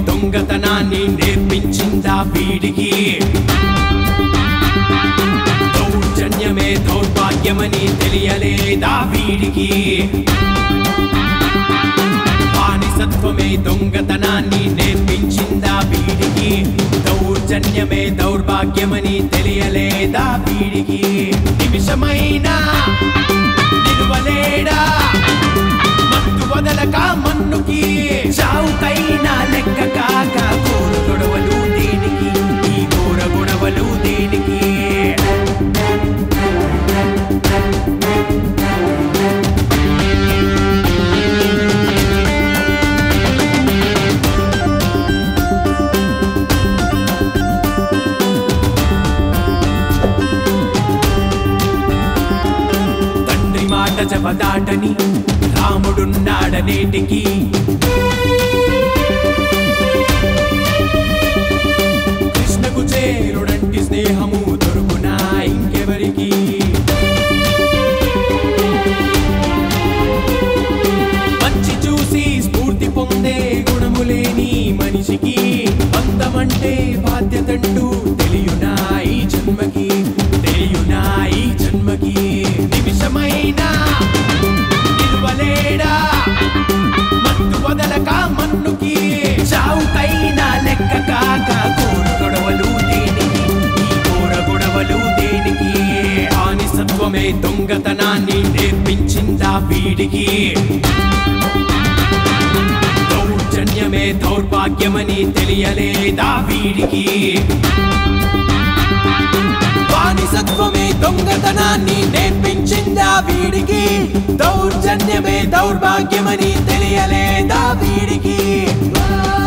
దొంగతనాన్ని నేర్పించిందా వీడికి దౌర్జన్యమే దౌర్భాగ్యమని తెలియలేదా వీడికి బానిసత్వమే దొంగతనాన్ని నేర్పించిందా వీడికి దౌర్జన్యమే దౌర్భాగ్యమని తెలియలేదా వీడికి నిమిషమైనా నిలువలేడా మత్తు వదలక మన్నుకి చావుకైనా లెక్క కాక ఘోర గొడవలు దేనికి ఈ ఘోర గొడవలు దేనికి తండ్రి మాట జపదాటని రాముడున్నాడనేటికి కృష్ణకు చేరుడంటి స్నేహము దొరుకునా ఇంకెవరికి మంచి చూసి స్ఫూర్తి పొందే గుణము లేని మనిషికి బంధమంటే బాధ్యతంటూ తెలియునా ఈ జన్మకి తెలియునా ఈ జన్మకి నిమిషమైనా నిలువలేడా మత్తు వదలక మన్నుకి చావుకైనా లెక్క కాక ఘోర గొడవలు దేనికి ఈ ఘోర గొడవలు దేనికి బానిసత్వమే దొంగతనాన్ని నేర్పించిందా వీడికి దౌర్జన్యమే దౌర్భాగ్యమని తెలియలేదా వీడికి బానిసత్వమే దొంగతనాన్ని నేర్పించిందా వీడికి దౌర్జన్యమే దౌర్భాగ్యమని తెలియలేదా వీడికి